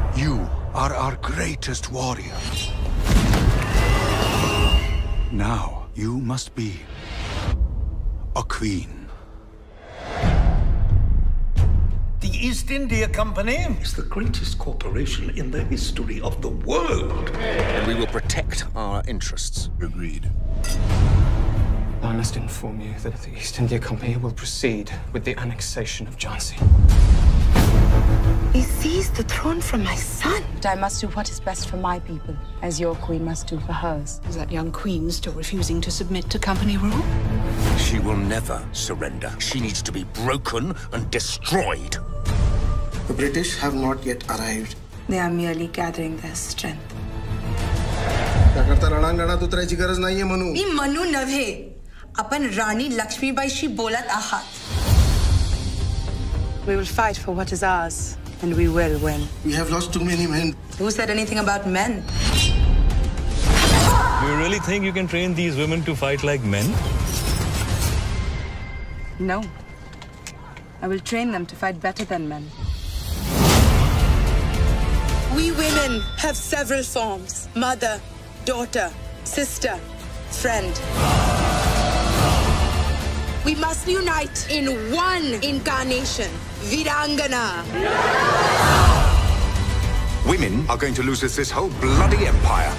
You are our greatest warrior. Now, you must be a queen. The East India Company is the greatest corporation in the history of the world. And we will protect our interests. Agreed. I must inform you that the East India Company will proceed with the annexation of Jhansi. He seized the throne from my son. But I must do what is best for my people, as your queen must do for hers. Is that young queen still refusing to submit to company rule? She will never surrender. She needs to be broken and destroyed. The British have not yet arrived. They are merely gathering their strength. मी मनू नव्हे आपण राणी लक्ष्मीबाईशी बोलत आहात. We will fight for what is ours, and we will win. We have lost too many men. Who said anything about men? You really think you can train these women to fight like men? No. I will train them to fight better than men. We women have several forms. Mother, daughter, sister, friend. We must unite in one incarnation. Virangana. Women are going to lose us this whole bloody empire.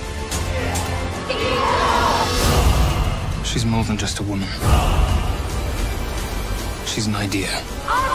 She's more than just a woman. She's an idea.